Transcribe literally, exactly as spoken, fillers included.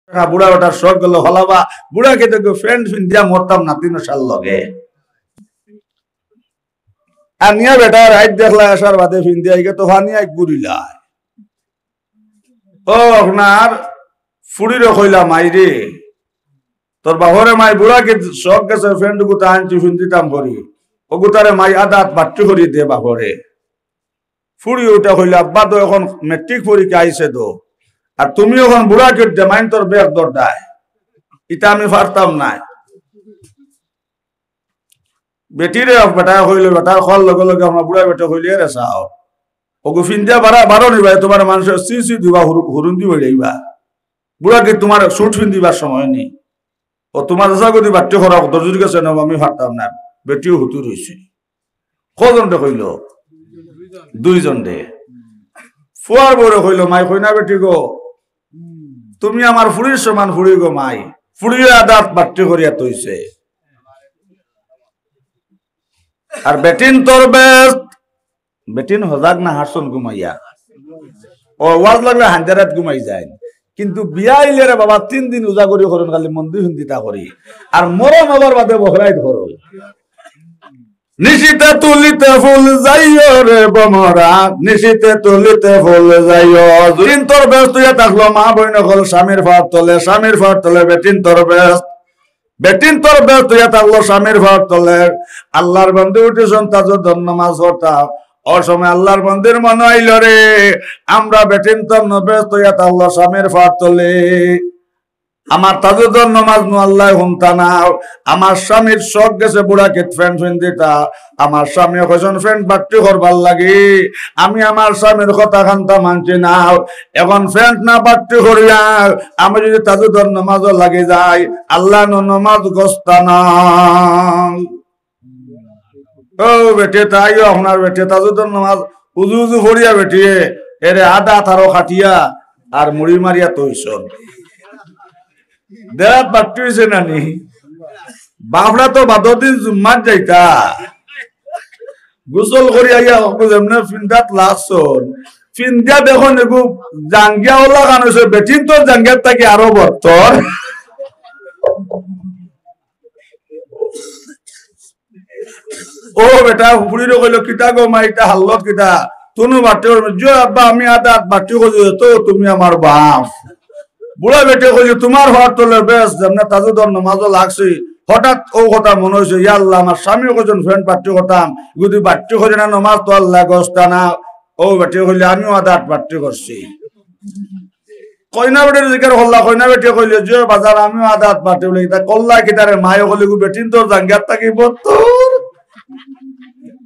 বুড়া বেটার শখ গেল হলাবা বুড়াকে দেখো ফ্রেন্ড দিয়া মরতাম না তিন সাল লগে আর নিয়া বেটা রাইট দেখলা আসার বাদে ফিন্দি আইগে তো হানিয়া এক বুড়িলায় ও আপনার ফুড়িরে কইলা মাইরে তোর বাহরে মাই বুড়াকে শখ গেছে ফ্রেন্ড গুতা আনছি ফিন্দিতাম করি ও গুতারে মাই আদাত বাট্টু করি দে বাহরে ফুড়ি ওটা কইলা আব্বা তো এখন মেট্রিক পরীক্ষা আইছে তো আর তুমি এখন বুড়া কেটে মাইন তোর বেগ দরদায় এটা আমি পারতাম না বেটিরে বেটা হইল বেটা খল লগে লগে আমরা বুড়া বেটা হইলে রে চাও ওগু ফিন্দিয়া বারা বারো নিবা তোমার মানুষের সি সি দিবা হুরুন দিবা যাইবা বুড়া কে তোমার সুট ফিন্দিবার সময় নেই ও তোমার জাগতি বাট্টে করা দরজুর কাছে নেব আমি পারতাম না বেটিও হুতু রইছে কজনটা কইল দুইজন দে ফুয়ার বড় কইল মাই কইনা বেটি গো তুমি আমার ফুড়ির সমান ফুড়ি গো মাই ফুড়িয়ে আদাত বাট্টে করিয়া তৈছে আর বেটিন তোর বেস্ট বেটিন হজাক না হাসন ঘুমাইয়া ও ওয়াজ লাগলে হান্দারাত ঘুমাই যায় কিন্তু বিয়া আইলে রে বাবা তিন দিন উজাগরি করুন খালি মন্দির হিন্দিতা করি আর মরম আবার বাদে বহরাই ধরো নিশিতে তুলিতে ফুল যাইও রে বমরা নিশিতে তুলিতে ফুল যাইও দিন তোর ব্যস্ত হইয়া থাকলো মা বইন হল স্বামীর ভাত তলে স্বামীর ভাত তলে বেটিন তোর ব্যস্ত বেটিন তোর ব্যস্ত হইয়া থাকলো স্বামীর ভাত তলে আল্লাহর বন্ধু উঠেছেন তাজ ধন্যমাজ হতা অসময় আল্লাহর মন্দির মনে হইল রে আমরা বেটিন তোর ব্যস্ত হইয়া থাকলো স্বামীর ভাত তলে আমার তাজুদর নমাজ নু আল্লাহ হুমতা নাও আমার স্বামীর শখ গেছে বুড়াকে ফ্রেন্ড ফ্রেন্ড দিতা আমার স্বামী কজন ফ্রেন্ড বাট্টি করবার লাগে আমি আমার স্বামীর কথা খান্তা মানছি নাও এখন ফ্রেন্ড না বাট্টি করিয়া আমি যদি তাজুদর নমাজও লাগে যাই আল্লাহ নমাজ গস্তা না ও বেটে তাইও আপনার বেটে তাজুদর নমাজ উজু উজু ভরিয়া বেটিয়ে এরে আদা তারও খাটিয়া আর মুড়ি মারিয়া তৈছন দেরাত বাট্টি হয়েছে নানি বাপড়া তো বাদর দিন জুম্মার যাইতা গোসল করি আইয়া যেমনে ফিন্দাত লাসন ফিন্দা দেখুন এগু জাঙ্গিয়া ওলা গান হয়েছে বেটিন তোর জাঙ্গিয়ার থাকি আরো বর্তর ও বেটা হুড়ির কইল কিতা গো মাইটা হাল্লত কিতা তুনু বাট্টি জো আব্বা আমি আদা বাট্টি করি তো তুমি আমার বাপ বুড়া বেটে কইলি তোমার হওয়ার তোলে বেশ যেমন তাজুদর নমাজও লাগছে হঠাৎ ও কথা মনে হয়েছে ইয়া আল্লাহ আমার স্বামী কজন ফ্রেন্ড বাট্টি করতাম যদি বাট্টি করি না নমাজ তো আল্লাহ গস্তা না ও বেটে কইলি আমিও আদাত বাট্টি করছি কইনা বেটের জিকার হল্লা কইনা বেটে কইলে যে বাজার আমিও আদাত বাট্টি বলে তা কল্লা কি তারে মায়ে কইলি গু বেটিন তোর জাঙ্গাত থাকি বত্তর